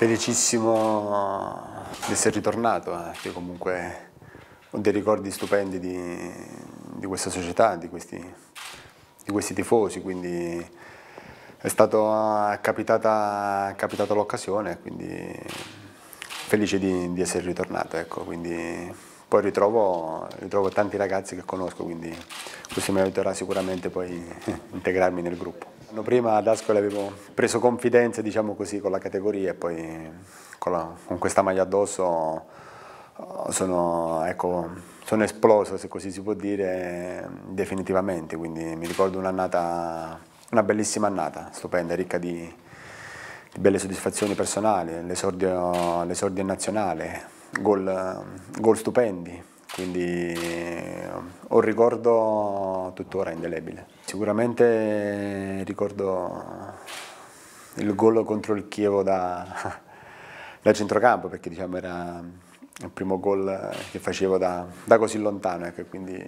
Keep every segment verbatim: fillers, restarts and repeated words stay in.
Felicissimo di essere ritornato, eh, che comunque ho dei ricordi stupendi di, di questa società, di questi, di questi tifosi, quindi è stata capitata, capitata l'occasione, quindi felice di, di essere ritornato, ecco, quindi poi ritrovo, ritrovo tanti ragazzi che conosco, quindi questo mi aiuterà sicuramente poi a integrarmi nel gruppo. L'anno prima ad Ascoli avevo preso confidenza, diciamo così, con la categoria e poi con, la, con questa maglia addosso sono, ecco, sono esploso, se così si può dire, definitivamente, quindi mi ricordo un'annata, una bellissima annata, stupenda, ricca di, di belle soddisfazioni personali, l'esordio, l'esordio in nazionale, gol, gol stupendi. Quindi ho un ricordo tuttora indelebile. Sicuramente ricordo il gol contro il Chievo da, da centrocampo, perché diciamo era il primo gol che facevo da, da così lontano. Ecco, quindi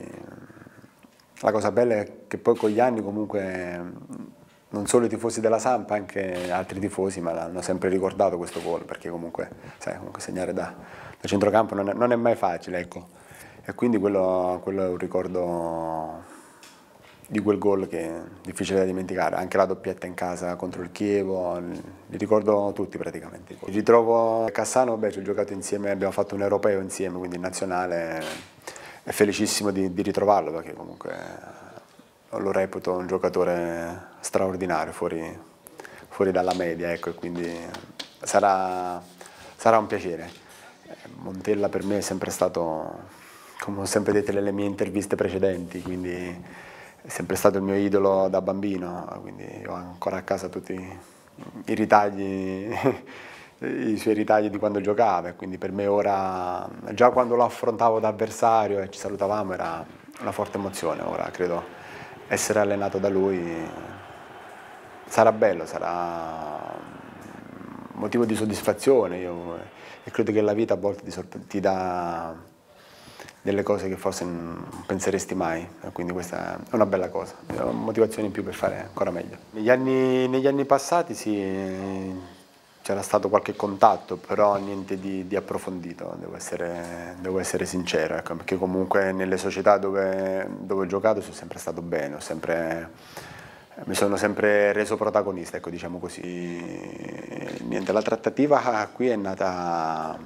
la cosa bella è che poi con gli anni comunque non solo i tifosi della Samp, anche altri tifosi me l'hanno sempre ricordato questo gol, perché comunque, sai, comunque segnare da, da centrocampo non è, non è mai facile, ecco. E quindi quello, quello è un ricordo di quel gol che è difficile da dimenticare, anche la doppietta in casa contro il Chievo, li ricordo tutti praticamente. Mi ritrovo a Cassano, beh, ci ho giocato insieme, abbiamo fatto un europeo insieme, quindi in nazionale, è felicissimo di, di ritrovarlo, perché comunque lo reputo un giocatore straordinario, fuori, fuori dalla media, ecco, e quindi sarà, sarà un piacere. Montella per me è sempre stato, come ho sempre detto nelle mie interviste precedenti, quindi è sempre stato il mio idolo da bambino, quindi ho ancora a casa tutti i ritagli, i suoi ritagli di quando giocava, e quindi per me ora, già quando lo affrontavo da avversario e ci salutavamo, era una forte emozione. Ora credo essere allenato da lui sarà bello, sarà motivo di soddisfazione. Io, e credo che la vita a volte ti, ti dà delle cose che forse non penseresti mai, quindi questa è una bella cosa, è una motivazione in più per fare ancora meglio. Negli anni, negli anni passati sì, c'era stato qualche contatto, però niente di, di approfondito, devo essere, devo essere sincero, ecco, perché comunque nelle società dove, dove ho giocato sono sempre stato bene, ho sempre, mi sono sempre reso protagonista, ecco, diciamo così. Niente, la trattativa qui è nata,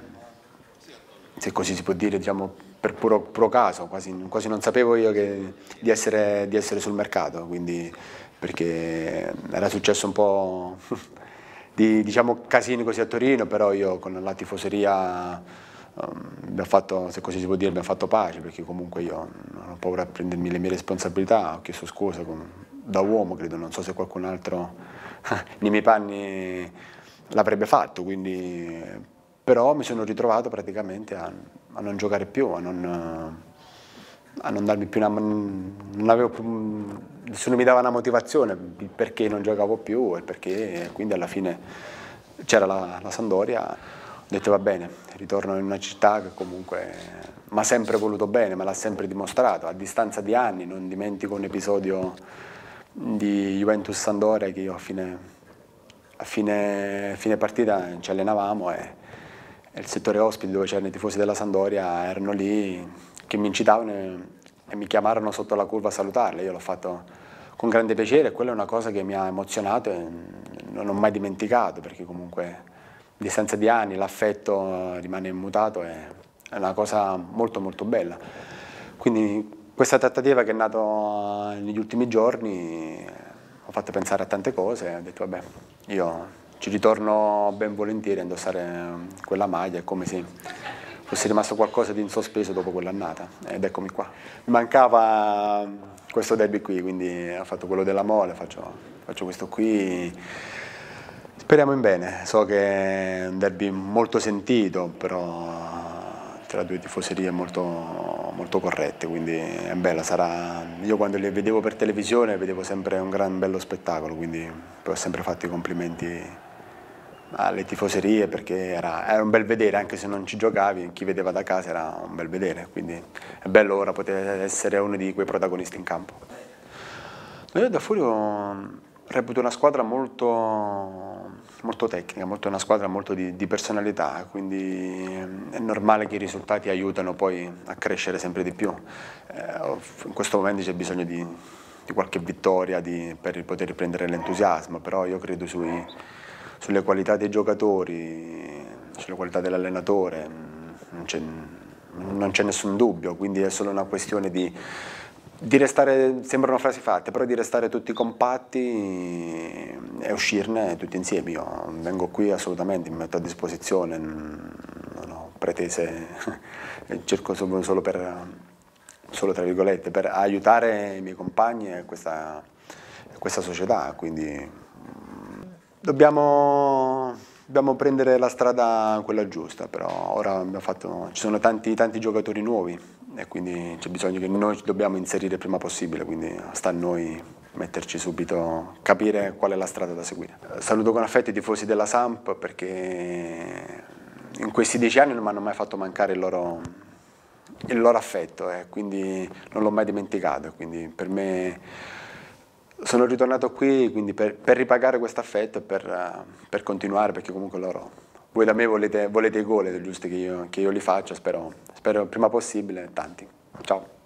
se così si può dire, diciamo, per puro, puro caso, quasi, quasi non sapevo io che, di, essere, di essere sul mercato, quindi, perché era successo un po' di, diciamo, casini così a Torino, però io con la tifoseria um, abbiamo fatto, se così si può dire, abbiamo fatto pace, perché comunque io non ho paura a prendermi le mie responsabilità, ho chiesto scusa con, da uomo, credo, non so se qualcun altro nei miei panni l'avrebbe fatto, quindi, però mi sono ritrovato praticamente a, a non giocare più, a non, a non darmi più una, non avevo più, nessuno mi dava una motivazione, il perché non giocavo più e perché, quindi alla fine c'era la, la Sampdoria, ho detto va bene, ritorno in una città che comunque mi ha sempre voluto bene, me l'ha sempre dimostrato, a distanza di anni. Non dimentico un episodio di Juventus-Sampdoria che io a fine, a fine, fine partita ci allenavamo e, e il settore ospiti, dove c'erano i tifosi della Sampdoria, erano lì che mi incitavano e, e mi chiamarono sotto la curva a salutarle. Io l'ho fatto con grande piacere e quella è una cosa che mi ha emozionato e non ho mai dimenticato, perché comunque a distanza di anni l'affetto rimane immutato e è una cosa molto molto bella. Quindi questa trattativa che è nata negli ultimi giorni ho fatto pensare a tante cose e ho detto vabbè, io ci ritorno ben volentieri a indossare quella maglia, è come se fosse rimasto qualcosa di in sospeso dopo quell'annata, ed eccomi qua. Mi mancava questo derby qui, quindi ho fatto quello della Mole, faccio, faccio questo qui. Speriamo in bene, so che è un derby molto sentito, però tra due tifoserie molto, molto corrette, quindi è bella, sarà. Io quando le vedevo per televisione vedevo sempre un gran bello spettacolo, quindi ho sempre fatto i complimenti alle tifoserie, perché era, era un bel vedere, anche se non ci giocavi, chi vedeva da casa era un bel vedere, quindi è bello ora poter essere uno di quei protagonisti in campo. Io da Furio Reputo una squadra molto, molto tecnica, molto una squadra molto di, di personalità, quindi è normale che i risultati aiutano poi a crescere sempre di più. Eh, in questo momento c'è bisogno di, di qualche vittoria di, per poter riprendere l'entusiasmo, però io credo sui, sulle qualità dei giocatori, sulle qualità dell'allenatore, non c'è nessun dubbio, quindi è solo una questione di Di restare, sembrano frasi fatte, però di restare tutti compatti e uscirne tutti insieme. Io vengo qui assolutamente, mi metto a disposizione, non ho pretese, cerco solo per, solo tra virgolette, per aiutare i miei compagni e questa, questa società, quindi dobbiamo, dobbiamo prendere la strada quella giusta, però ora abbiamo fatto, ci sono tanti, tanti giocatori nuovi e quindi c'è bisogno che noi ci dobbiamo inserire il prima possibile, quindi sta a noi metterci subito, capire qual è la strada da seguire. Saluto con affetto i tifosi della Samp perché in questi dieci anni non mi hanno mai fatto mancare il loro, il loro affetto e quindi non l'ho mai dimenticato, quindi per me sono ritornato qui quindi per, per ripagare questo affetto e per, per continuare, perché comunque loro, voi da me volete, volete i gol, ed è giusto che io, che io li faccia, spero, spero il prima possibile, tanti. Ciao.